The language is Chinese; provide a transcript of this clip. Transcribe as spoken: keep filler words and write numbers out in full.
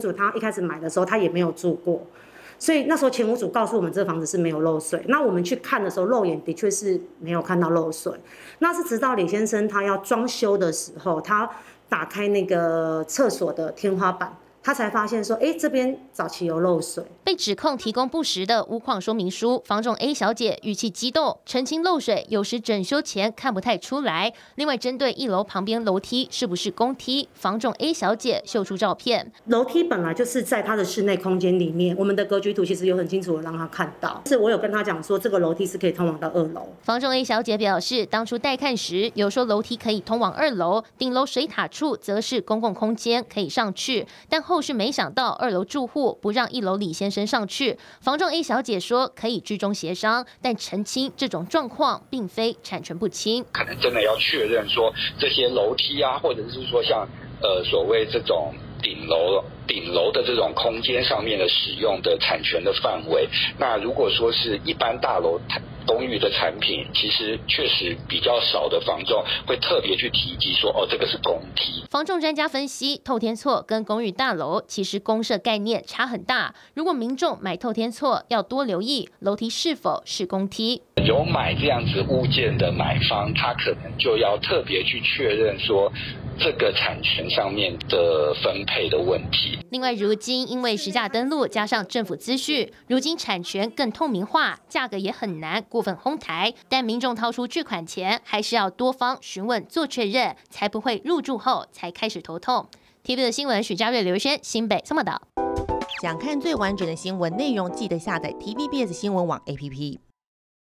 主他一开始买的时候，他也没有住过，所以那时候前屋主告诉我们，这房子是没有漏水。那我们去看的时候，肉眼的确是没有看到漏水。那是直到李先生他要装修的时候，他打开那个厕所的天花板。他才发现说，哎，这边早期有漏水。 被指控提供不实的屋况说明书，房仲 A 小姐语气激动，澄清漏水有时整修前看不太出来。另外，针对一楼旁边楼梯是不是公梯，房仲 A 小姐秀出照片。 楼梯本来就是在她的室内空间里面，我们的格局图其实有很清楚的让她看到。是我有跟她讲说，这个楼梯是可以通往到二楼。 房仲 A 小姐表示，当初带看时有说楼梯可以通往二楼，顶楼水塔处则是公共空间可以上去，但后续没想到二楼住户不让一楼李先生上去。房仲 A 小姐说可以居中协商，但澄清这种状况并非产权不清， 可能真的要确认说这些楼梯啊，或者是说像呃所谓这种顶楼顶楼的这种空间上面的使用的产权的范围。那如果说是一般大楼公寓的产品，其实确实比较少的房仲会特别去提及说，哦，这个是公梯。 房仲专家分析，透天厝跟公寓大楼其实公设概念差很大。如果民众买透天厝，要多留意楼梯是否是公梯。 有买这样子物件的买方，他可能就要特别去确认说，这个产权上面的分配的问题。 另外，如今因为实价登录加上政府资讯，如今产权更透明化，价格也很难过分哄抬。但民众掏出巨款前，还是要多方询问做确认，才不会入住后才开始头痛。T V B 的新闻，许嘉瑞、刘轩，新北报道。 想看最完整的新闻内容，记得下载 T V B S 新闻网 A P P。